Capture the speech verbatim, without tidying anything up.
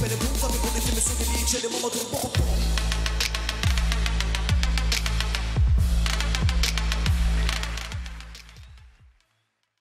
per le punta mi volete mi sono lì c'è le mamma turbo